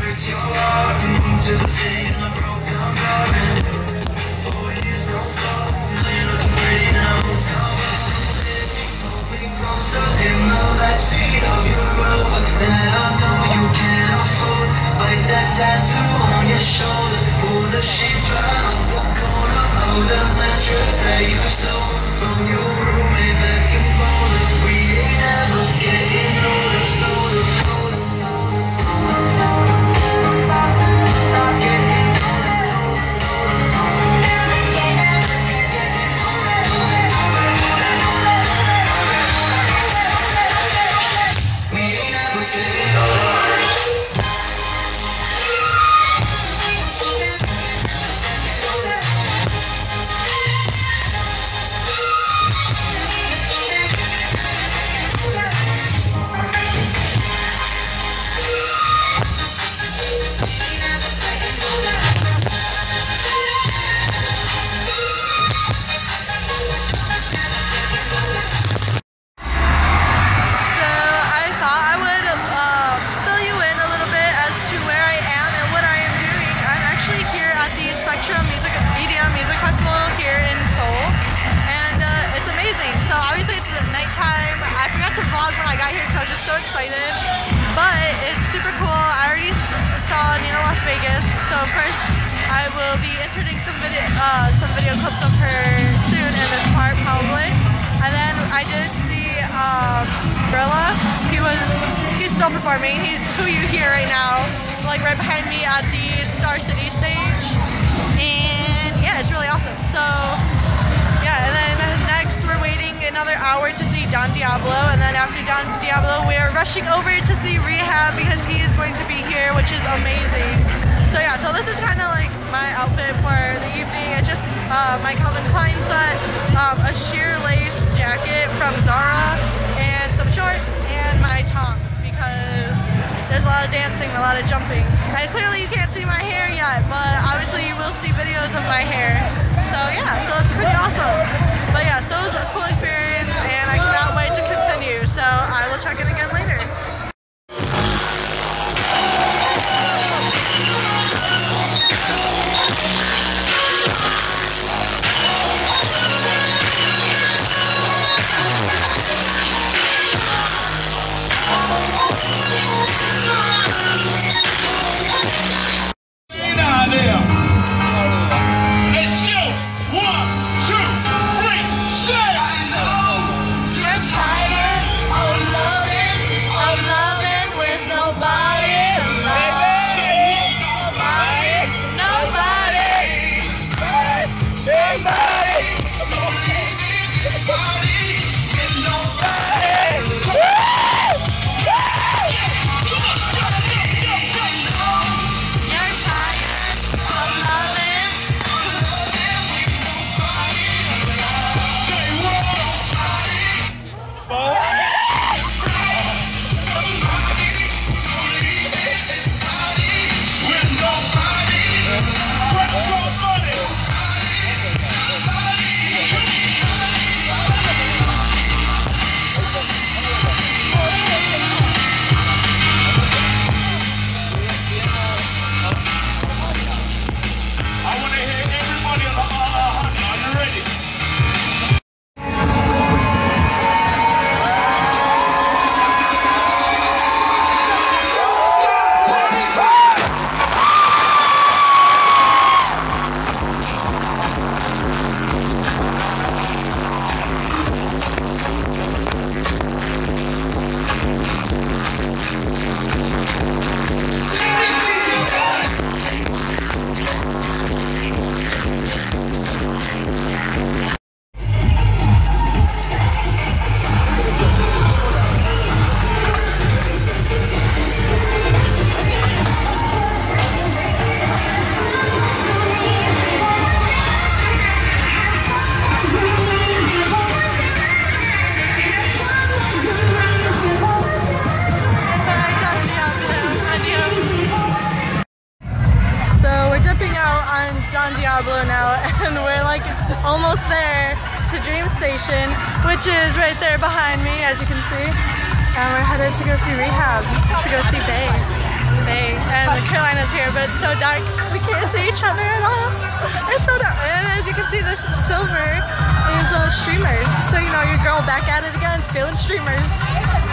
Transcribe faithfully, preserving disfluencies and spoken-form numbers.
breaks your heart. Moved to the city in a broke down garden. Four years, no calls. Now you're looking pretty now. Tell me something. Moving closer in the backseat of your Rover that I know you can't afford. Bite that tattoo on your shoulder. Pull the sheets right off the corner of the mattress that you stole from your roommate back in Boulder. We ain't ever getting older, older, older. Stop getting we ain't ever getting older. When I got here because I was just so excited, but it's super cool. I already saw Nina Las Vegas, so of course I will be inserting some video, uh, some video clips of her soon in this part probably. And then I did see um, Brilla. He was he's still performing. He's who you hear right now, like right behind me at the Star City stage, and yeah, it's really awesome. So yeah, and then next we're waiting another hour to see Don Diablo, and then after Don Diablo we're rushing over to see Rehab because he is going to be here, which is amazing. So yeah, so this is kind of like my outfit for the evening. It's just uh, my Calvin Klein set, um, a sheer lace jacket from Zara, and some shorts, and my Toms because there's a lot of dancing, a lot of jumping. And clearly you can't see my hair yet, but obviously you will see videos of my hair. So yeah, so it's pretty awesome. But yeah, so it was a cool experience, and I cannot wait to continue. So I will check in again later. almost there to Dream Station, which is right there behind me, as you can see. And we're headed to go see Rehab, to go see Bay. Bay. And Caroline us here, but it's so dark we can't see each other at all. It's so dark. And as you can see, there's silver is uh, streamers. So you know your girl back at it again, stealing streamers.